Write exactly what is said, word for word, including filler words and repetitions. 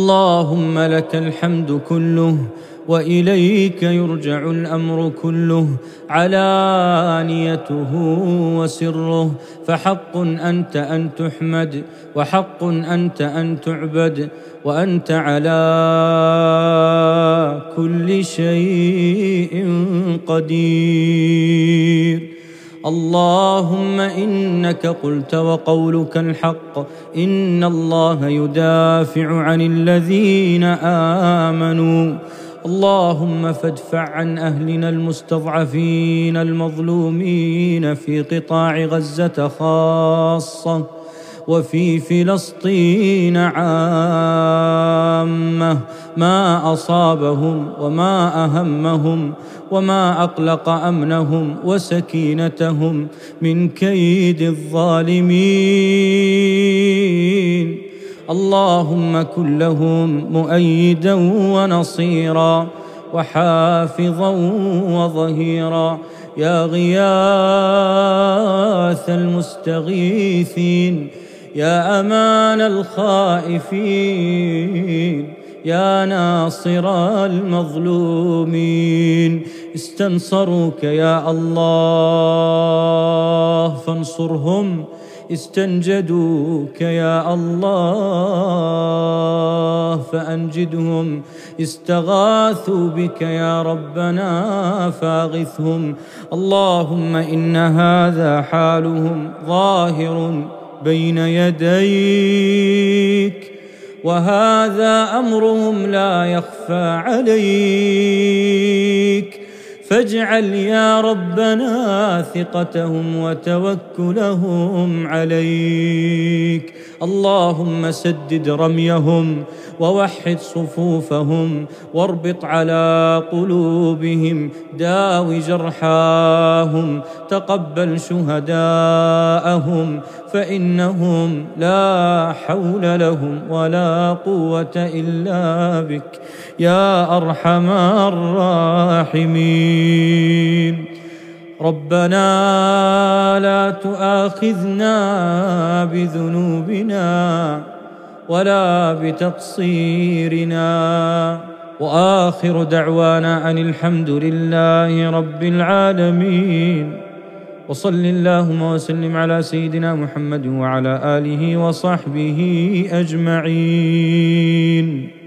اللهم لك الحمد كله وإليك يرجع الأمر كله، علانيته وسره، فحق أنت أن تحمد، وحق أنت أن تعبد، وأنت على كل شيء قدير. اللهم إنك قلت وقولك الحق، إن الله يدافع عن الذين آمنوا. اللهم فادفع عن أهلنا المستضعفين المظلومين في قطاع غزة خاصة، وفي فلسطين عامة، ما أصابهم وما أهمهم وما أقلق أمنهم وسكينتهم من كيد الظالمين. اللهم كن لهم مؤيدا ونصيرا وحافظا وظهيرا، يا غياث المستغيثين، يا أمان الخائفين، يا ناصر المظلومين. استنصروك يا الله فانصرهم، استنجدوك يا الله فأنجدهم، استغاثوا بك يا ربنا فاغثهم. اللهم إن هذا حالهم ظاهر بين يديك، وهذا أمرهم لا يخفى عليك، فاجعل يا ربنا ثقتهم وتوكلهم عليك. اللهم سدد رميهم ووحد صفوفهم، واربط على قلوبهم، داو جرحاهم، تقبل شهداءهم، فإنهم لا حول لهم ولا قوة إلا بك يا أرحم الراحمين. ربنا لا تؤاخذنا بذنوبنا ولا بتقصيرنا، وآخر دعوانا أن الحمد لله رب العالمين. وصل اللهم وسلم على سيدنا محمد وعلى آله وصحبه أجمعين.